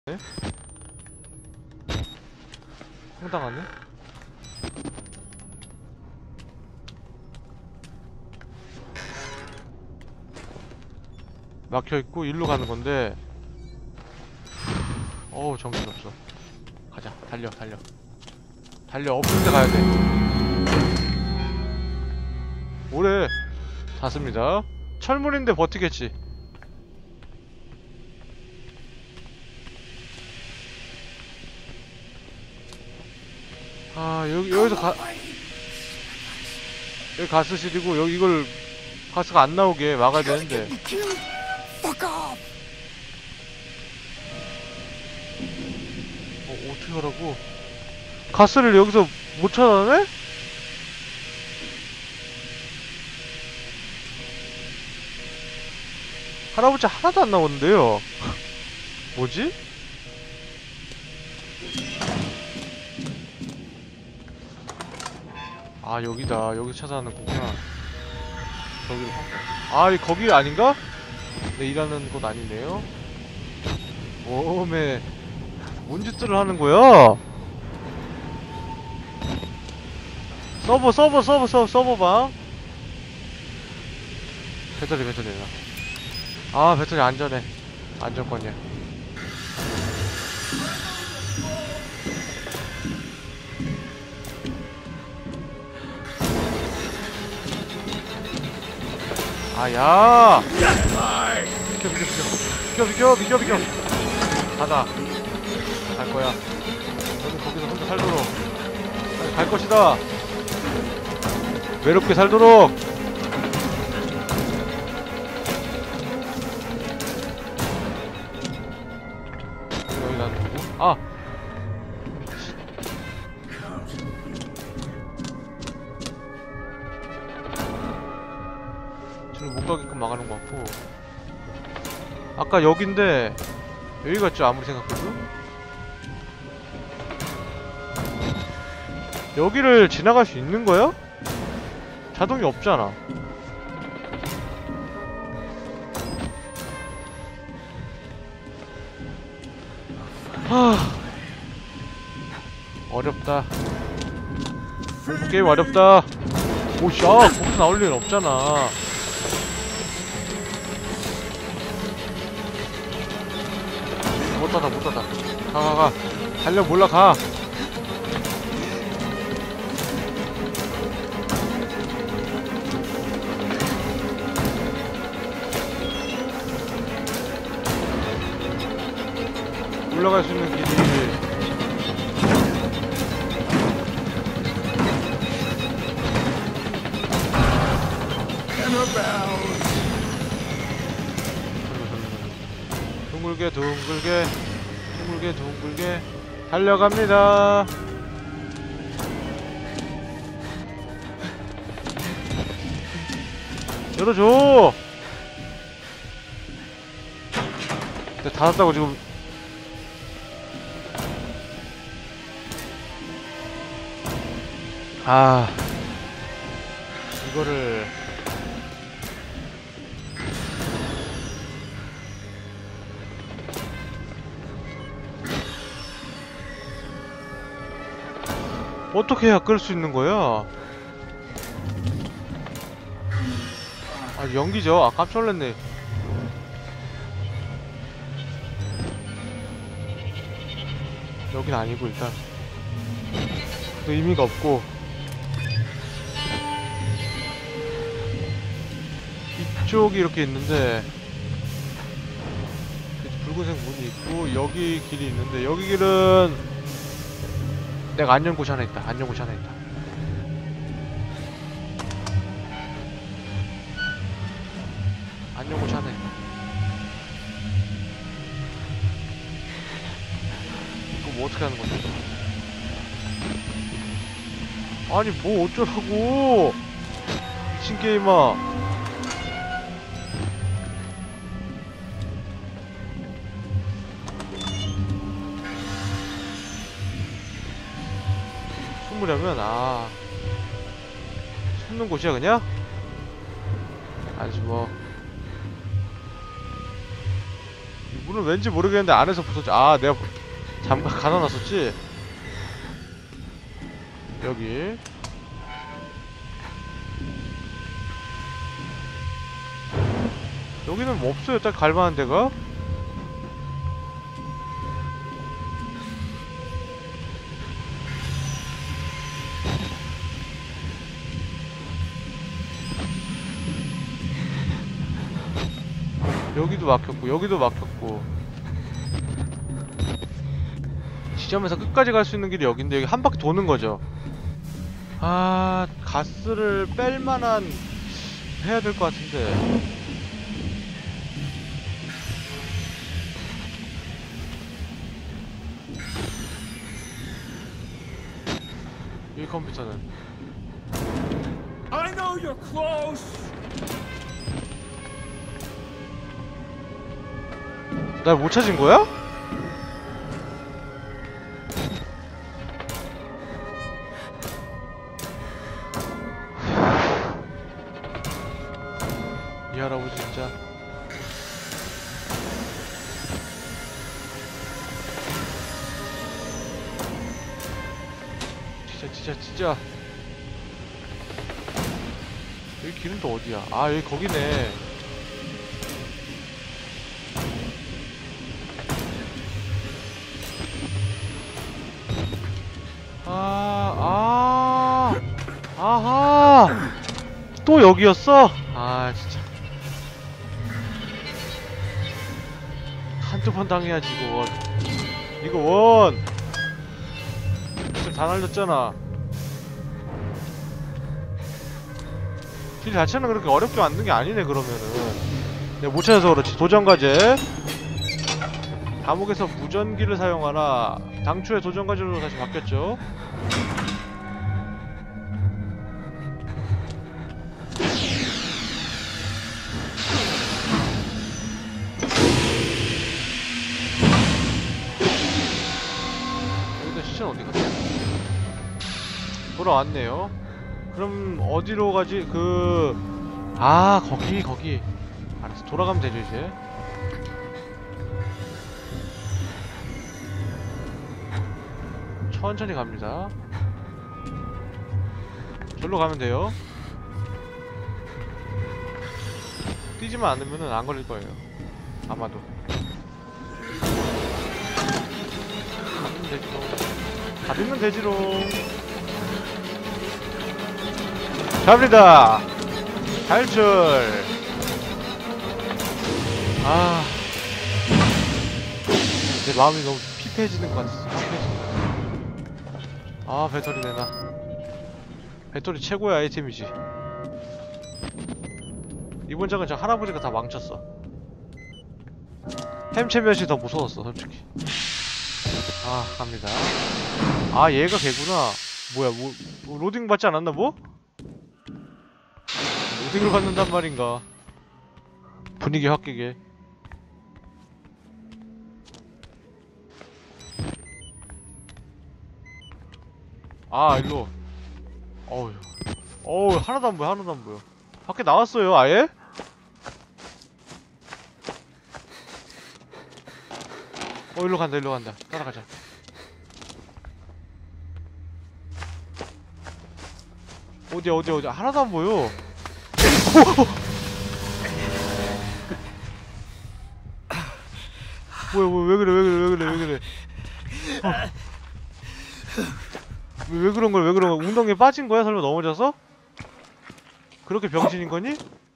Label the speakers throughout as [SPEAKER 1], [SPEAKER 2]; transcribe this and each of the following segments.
[SPEAKER 1] 네? 황당하네? 막혀있고 일로 가는 건데. 어우 정신없어. 가자. 달려 달려 달려. 없을 때 가야돼. 오래 닿습니다. 철문인데 버티겠지. 아 여기서 여기 가스실이고, 여기 이걸 가스가 안 나오게 막아야 되는데. 어떻게 하라고? 가스를 여기서 못 찾아내? 할아버지 하나도 안 나오는데요. 뭐지? 아 여기다. 여기서 찾아내는 거구나. 저기로. 아 거기 아닌가? 네, 일하는 곳 아니네요. 오메 뭔 짓들을 하는 거야? 서버방. 배터리. 아 배터리 안전해. 안전권이야. 아야. 비켜. 가다. 갈 거야. 너는 거기서 혼자 살도록. 갈 것이다. 외롭게 살도록. 여기 난 누구? 아. 저를 못 가게끔 막아놓은 것 같고. 아까 여긴데 여기 같죠? 아무리 생각해도. 여기를 지나갈 수 있는 거야? 자동이 없잖아. 하... 어렵다. 게임 어렵다. 오씨, 거기서 나올 일은 없잖아. 못 닫아. 가. 달려, 몰라, 가. 올라갈 수 있는 길이. 둥글게 달려갑니다. 열어줘. 근데 닫았다고 지금. 아 이거를 어떻게 해야 끌 수 있는 거야? 아 연기죠? 아 깜짝 놀랐네. 여긴 아니고 일단 또 의미가 없고. 이쪽이 이렇게 있는데 붉은색 문이 있고, 여기 길이 있는데, 여기 길은 내가 안 연 곳이 하나 있다. 안 연 곳이 하나 있다. 안 연 곳이 하나 있다. 이거 뭐 어떻게 하는 건데? 아니 뭐 어쩌라고, 미친 게임아. 숨으려면 숨는 곳이야 그냥? 안 숨어. 문은 왠지 모르겠는데 안에서 부서져. 아, 내가 잠깐 가둬놨었지? 여기. 여기는 뭐 없어요, 딱 갈만한 데가? 여기도 막혔고, 여기도 막혔고. 지점에서 끝까지 갈 수 있는 길이 여긴데, 여기 한 바퀴 도는 거죠. 아, 가스를 뺄 만한 해야 될 것 같은데. 이 컴퓨터는
[SPEAKER 2] I know you're close.
[SPEAKER 1] 날 못 찾은 거야? 이 할아버지 진짜. 진짜 여기 길은 또 어디야? 아, 여기 거기네. 아하, 또 여기였어? 아, 진짜 한두 번 당해야지 이거 원. 이거 원 다 날렸잖아. 길 자체는 그렇게 어렵게 만든 게 아니네. 그러면은 내가 못 찾아서 그렇지. 도전과제. 감옥에서 무전기를 사용하라. 당초의 도전과제로 다시 바뀌었죠. 여기다 시체는 어디 갔지? 돌아왔네요. 그럼 어디로 가지? 거기. 알았어, 돌아가면 되죠 이제. 천천히 갑니다. 절로 가면 돼요. 뛰지만 않으면은 안 걸릴 거예요. 아마도. 가비면 되지롱. 갑니다. 탈출. 아, 내 마음이 너무 피폐해지는 것 같았어. 아, 배터리 내놔. 배터리 최고의 아이템이지. 이번 장은 저 할아버지가 다 망쳤어. 햄체면이 더 무서웠어 솔직히. 아, 갑니다. 아, 얘가 걔구나. 뭐야, 뭐 로딩 받지 않았나 뭐? 로딩을 받는단 말인가. 분위기 확 깨게. 아, 일로. 어우, 하나도 안 보여, 하나도 안 보여. 밖에 나왔어요, 아예? 일로 간다, 일로 간다. 따라가자. 어디야. 하나도 안 보여. 뭐야, 왜 그래. 왜 그런 거야? 웅덩이에 빠진 거야? 설마 넘어져서? 그렇게 병신인 거니?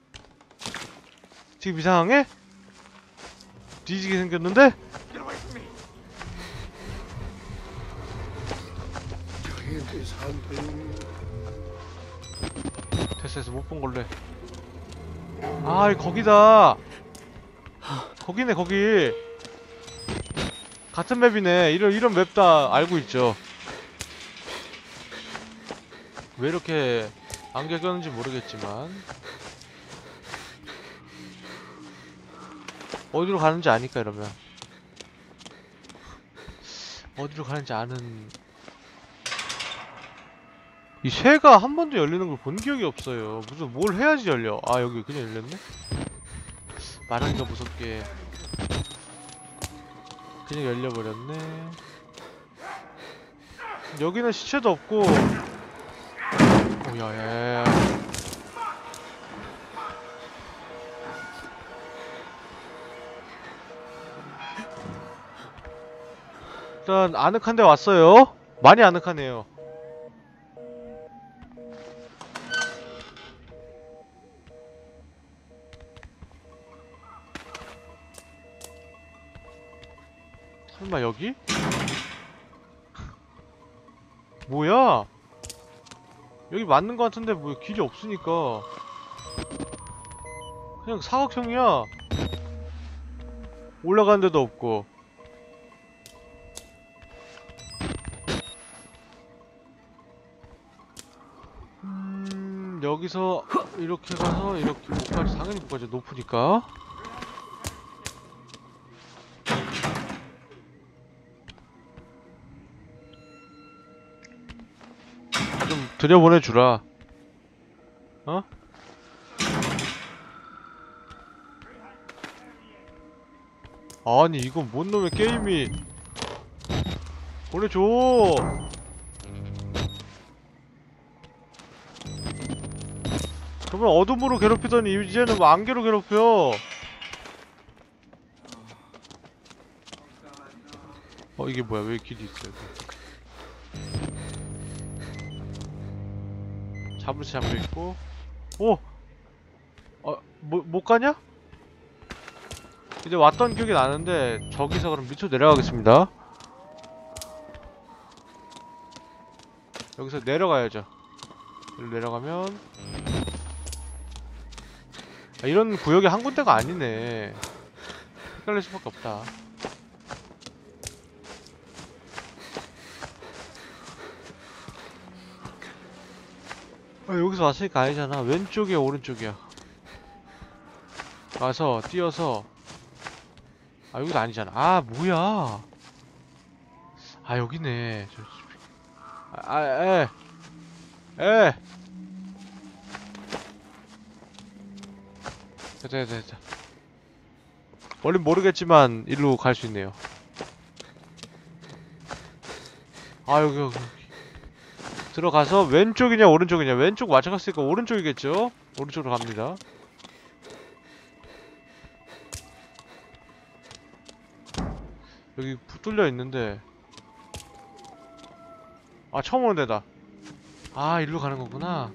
[SPEAKER 1] 지금 이상해? 뒤지게 생겼는데? 됐어, 못 본 걸래. 아, 거기다. 거기네, 거기. 같은 맵이네. 이런 맵 다 알고 있죠. 왜 이렇게 안개 꼈는지 모르겠지만 어디로 가는지 아니까. 이러면 어디로 가는지 아는. 이 쇠가 한 번도 열리는 걸 본 기억이 없어요. 무슨 뭘 해야지 열려. 아, 여기 그냥 열렸네? 말하기가 무섭게. 그냥 열려버렸네. 여기는 시체도 없고. 오야야야. 일단 아늑한 데 왔어요. 많이 아늑하네요. 설마 여기? 뭐야? 여기 맞는 거 같은데 뭐 길이 없으니까 그냥 사각형이야. 올라가는 데도 없고. 여기서 이렇게 가서 이렇게 못 가지. 당연히 못 가죠. 높으니까. 좀 들여보내주라. 어? 아니 이건 뭔 놈의 게임이. 보내줘. 정말 어둠으로 괴롭히더니 이제는 뭐 안개로 괴롭혀. 이게 뭐야? 왜 길이 있어 여기? 잡을치 잠겨있고. 오! 못 가냐? 이제 왔던 기억이 나는데 저기서 그럼 밑으로 내려가겠습니다. 여기서 내려가야죠. 여기로 내려가면 이런 구역이 한 군데가 아니네. 헷갈릴 수밖에 없다. 여기서 왔으니까 아니잖아. 왼쪽이야 오른쪽이야. 가서 뛰어서. 여기도 아니잖아. 뭐야. 여기네. 됐다. 원래 모르겠지만 일로 갈 수 있네요. 여기. 들어가서 왼쪽이냐 오른쪽이냐. 왼쪽 맞춰갔으니까 오른쪽이겠죠? 오른쪽으로 갑니다. 여기 뚫려 있는데. 처음 오는 데다. 일로 가는 거구나.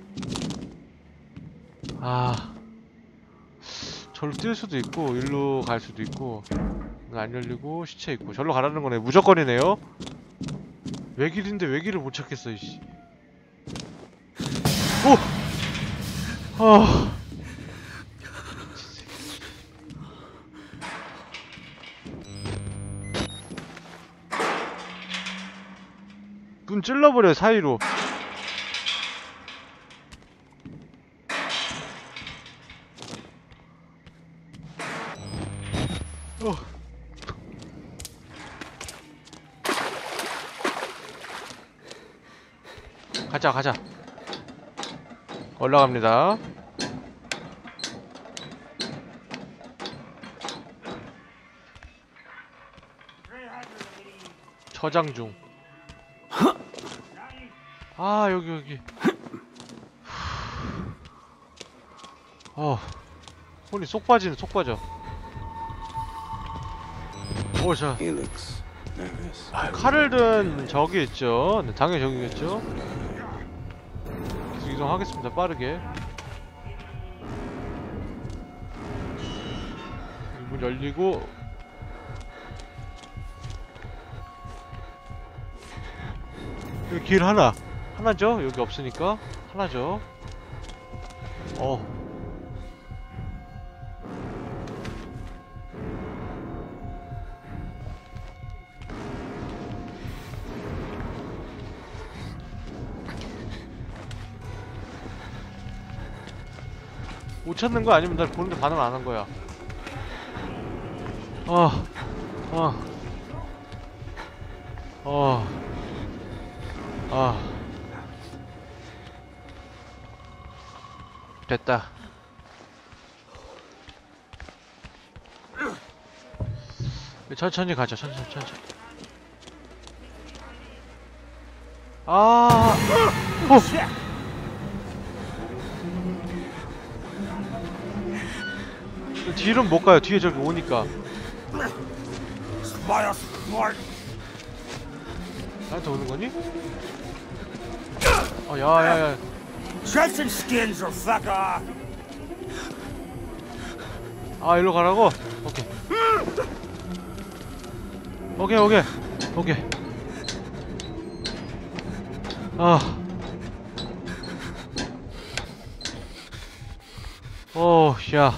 [SPEAKER 1] 절로 뛸 수도 있고 일로 갈 수도 있고. 안 열리고 시체 있고. 절로 가라는 거네. 무조건이네요. 외길인데 외길을 못 찾겠어 이씨. 눈 찔러버려 사이로. 가자. 올라갑니다. 저장 중. 여기. 손이 쏙 빠지네, 쏙 빠져. 자. 칼을 든 저기 있죠. 네, 당연히 저기겠죠. 계속 이동하겠습니다, 빠르게. 문 열리고. 여기 길 하나죠? 여기 없으니까 하나죠. 못 찾는 거 아니면 날 보는데 반응 안 한 거야. 됐다. 천천히 가자. 천천히. 아, 뒤로는 못 가요. 뒤에 저기 오니까. 나한테 오는 거니? 야야야. 아, 일로 가라고? 오케이. 야.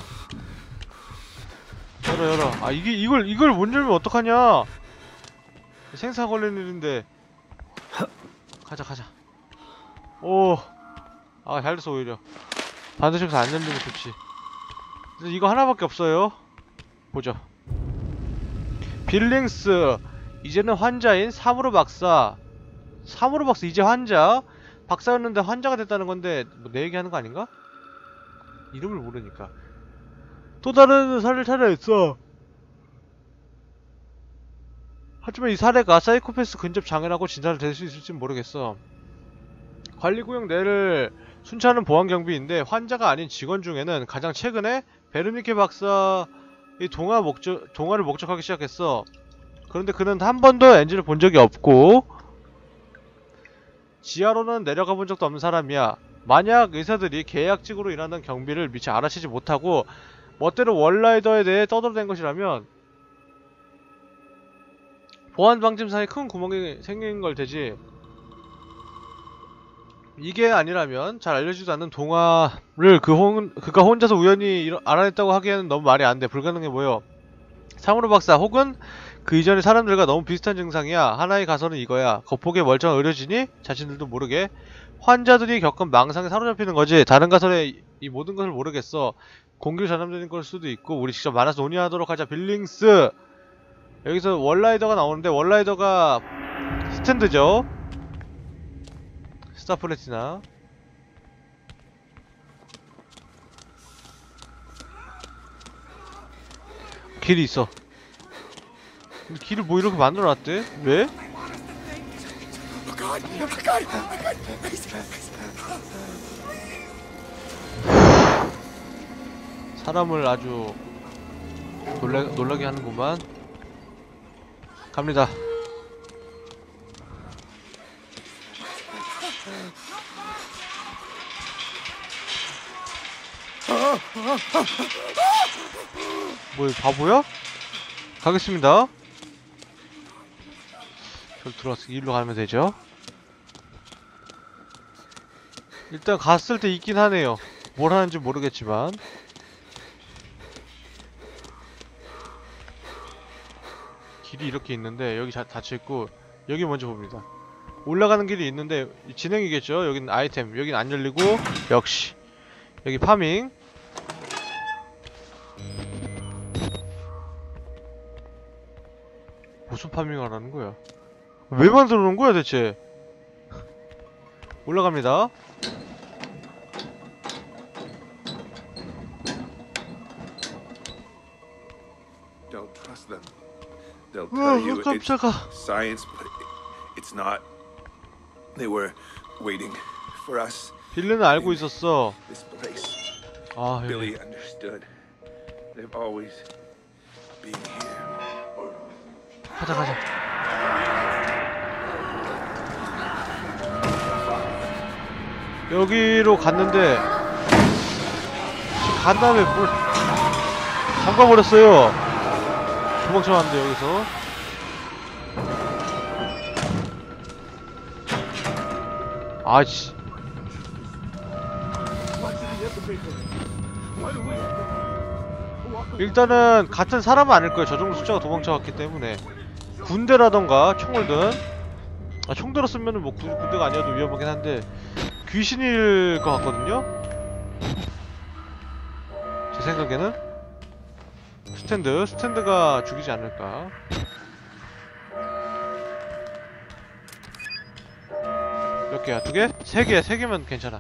[SPEAKER 1] 열어. 아, 이걸 못 열면 어떡하냐? 생사 걸리는 일인데. 가자. 잘 됐어, 오히려. 반대쪽에서 안 열리면 좋지. 그래서 이거 하나밖에 없어요. 보죠. 빌링스. 이제는 환자인 사무로 박사. 이제 환자. 박사였는데 환자가 됐다는 건데, 뭐 내 얘기하는 거 아닌가? 이름을 모르니까. 또 다른 사례를 찾아냈어. 하지만 이 사례가 사이코패스 근접 장애라고 진단이 될 수 있을지 모르겠어. 관리구역 내를 순찰하는 보안경비인데 환자가 아닌 직원 중에는 가장 최근에 베르니케 박사의 동화를 목적하기 시작했어. 그런데 그는 한 번도 엔진을 본 적이 없고 지하로는 내려가 본 적도 없는 사람이야. 만약 의사들이 계약직으로 일하는 경비를 미처 알아채지 못하고 멋대로 월라이더에 대해 떠들어댄 것이라면 보안방침상에 큰 구멍이 생긴 걸 테지. 이게 아니라면 잘 알려지도 않는 동화를 그가 혼자서 우연히 알아냈다고 하기에는 너무 말이 안 돼. 불가능해 보여. 사무로 박사 혹은 그 이전의 사람들과 너무 비슷한 증상이야. 하나의 가설은 이거야. 겉보기에 멀쩡한 의료진이 자신들도 모르게 환자들이 겪은 망상에 사로잡히는 거지. 다른 가설에 이 모든 것을 모르겠어. 공기로 전염되는 걸 수도 있고 우리 직접 만나서 논의하도록 하자. 빌링스. 여기서 월라이더가 나오는데 월라이더가 스탠드죠. 스타플래티나. 길이 있어. 근데 길을 뭐 이렇게 만들어놨대? 왜? 사람을 아주 놀라게 하는구만. 갑니다. 뭐 바보야? 가겠습니다. 저기 들어왔으니 일로 가면 되죠. 일단 갔을 때 있긴 하네요. 뭘 하는지 모르겠지만. 길이 이렇게 있는데 여기 닫혀있고 여기 먼저 봅니다. 올라가는 길이 있는데 진행이겠죠. 여긴 아이템. 여긴 안 열리고 역시 여기 파밍. 무슨 파밍을 하는 거야? 왜 만들어 놓은 거야 대체? 올라갑니다.
[SPEAKER 2] Don't trust them. They'll tell you it's science, but it's not. They were waiting for us.
[SPEAKER 1] 빌리는 알고 있었어.
[SPEAKER 2] This place.
[SPEAKER 1] 아,
[SPEAKER 2] Billy understood. They've always been here.
[SPEAKER 1] 가자. 여기로 갔는데 간 다음에 뭘 잠가버렸어요. 도망쳐왔는데 여기서. 아이씨. 일단은 같은 사람은 아닐 거예요. 저 정도 숫자가 도망쳐왔기 때문에. 군대라던가 총을 든, 총 들었으면은 뭐 군대가 아니어도 위험하긴 한데 귀신일 것 같거든요. 제 생각에는 스탠드가 죽이지 않을까. 몇 개야? 2개? 3개, 3개면 괜찮아.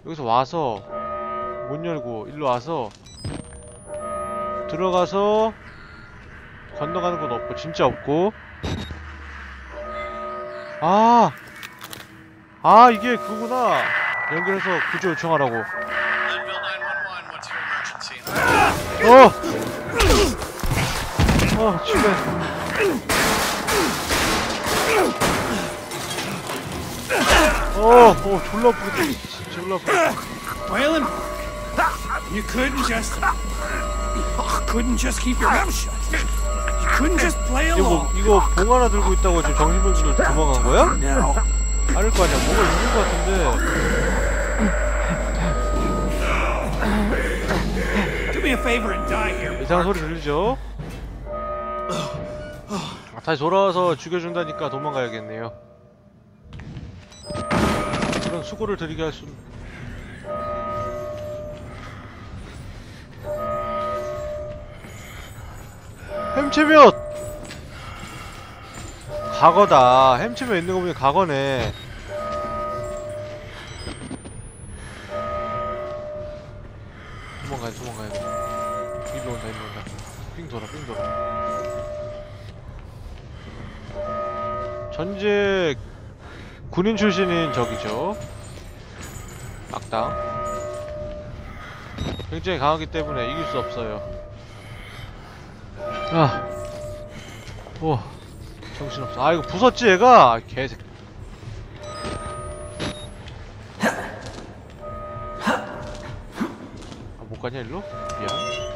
[SPEAKER 1] 여기서 와서 못 열고 일로 와서 들어가서 건너가는 건 없고 진짜 없고. 이게 그거구나. 연결해서 구조 요청하라고. 집에. 졸라 아프겠다. 졸라 아프겠다.
[SPEAKER 3] Waylon, you couldn't just keep your mouth shut. You couldn't just play along.
[SPEAKER 1] 이거 봉 하나 들고 있다고 지금 정신병기로 도망간 거야?
[SPEAKER 3] No.
[SPEAKER 1] 아닐 거 아니야. 뭐가 있는 거 같은데.
[SPEAKER 3] Do me a favor and die here.
[SPEAKER 1] 이상한 소리 들리죠? 다시 돌아와서 죽여준다니까 도망가야겠네요. 그런 수고를 드리게 할 순. 햄치면! 과거다. 햄치면 있는 거 보니 과거네. 도망가야 돼. 일로 온다. 삥 돌아. 전직 군인 출신인 적이죠. 악당. 굉장히 강하기 때문에 이길 수 없어요. 정신없어. 이거 부쉈지 얘가? 개새끼. 못 가냐 일로? 미안.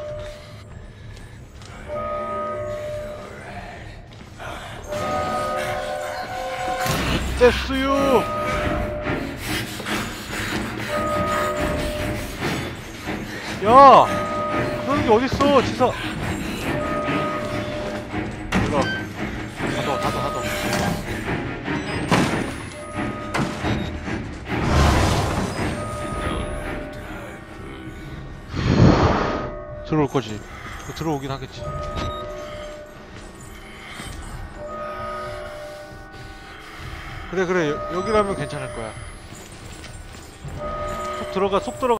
[SPEAKER 1] 됐어요. 야, 그런 게 어딨어, 지사. 들어. 닫아. 들어올 거지. 들어오긴 하겠지. 그래, 여기라면 괜찮을 거야. 속 들어가.